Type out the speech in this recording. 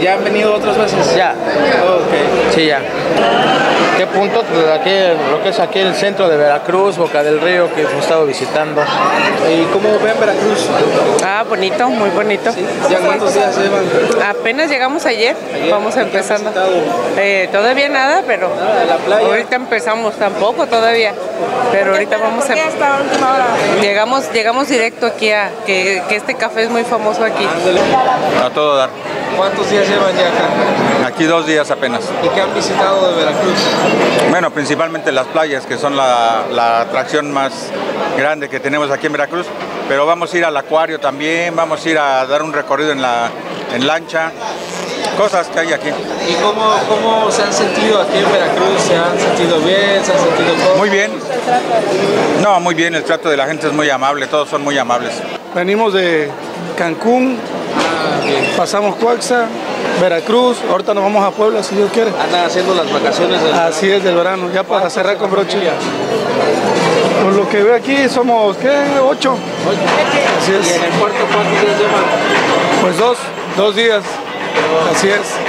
¿Ya han venido otras veces? Ya. Ok. Sí, ya. ¿Qué punto? Pues aquí, lo que es aquí el centro de Veracruz, Boca del Río, que hemos estado visitando. ¿Y cómo ven Veracruz? Ah, bonito, muy bonito. ¿Sí? ¿Ya cuántos días llevan? Apenas llegamos ayer, vamos empezando. Todavía nada, pero Nada de la playa. ahorita empezamos, tampoco todavía. Pero ahorita vamos a... hasta última hora. Llegamos directo aquí a que este café es muy famoso aquí. Ándale. A todo dar. ¿Cuántos días llevan ya acá? Aquí 2 días apenas. ¿Y qué han visitado de Veracruz? Bueno, principalmente las playas, que son la atracción más grande que tenemos aquí en Veracruz. Pero vamos a ir al acuario también, vamos a ir a dar un recorrido en lancha. Cosas que hay aquí. ¿Y cómo se han sentido aquí en Veracruz? ¿Se han sentido bien? ¿Se han sentido cómodos? Muy bien. No, muy bien, el trato de la gente es muy amable, todos son muy amables. Venimos de Cancún, pasamos Coaxa, Veracruz, ahorita nos vamos a Puebla si Dios quiere. Andan haciendo las vacaciones del verano. Así es, del verano, ya para cerrar con broche. Por lo que veo aquí somos, ¿qué? 8. Así ¿Y es. en el puerto cuántos días llevan? Pues 2 días. Así es.